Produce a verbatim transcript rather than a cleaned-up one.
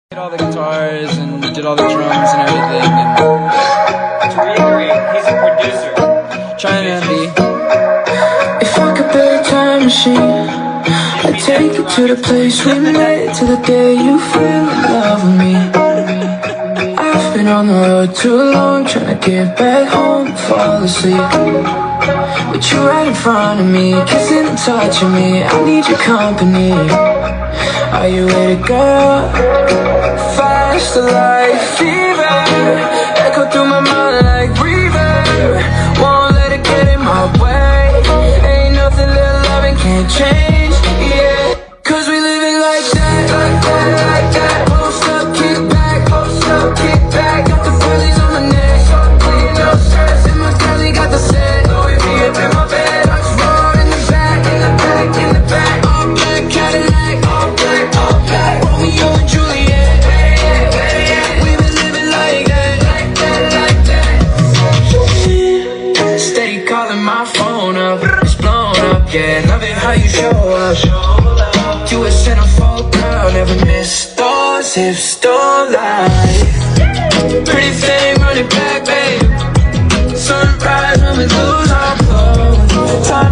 Did all the guitars and did all the drums and everything. And to reiterate, he's a producer. Trying to be. If I could build a time machine, I'd take you to the place we met, to the day you fell in love with me. I've been on the road too long, trying to get back home, fall asleep. With you right in front of me, kissing and touching me, I need your company. Are you with it, girl? Faster like fever, echo through my mind like reverb. Won't let it get in my way. Ain't nothing little loving can't change, yeah. Cause we living like that, like that, like that. Post up, kick back, post up, kick back. Got the fuzzies on my neck, so clean, no stress. And my girlie got the set, Louis V up in my bed. Ducks roll in the back, in the back, in the back. All black Cadillac, all black, all black. Romeo and Juliet, we been living like that, like that, like that. Steady calling my phone up, it's blown up, yeah. Love it how you show up. You a centerfold girl, never miss those hips, don't lie. Pretty thing, run it back, babe. Sunrise when we lose our clothes. Time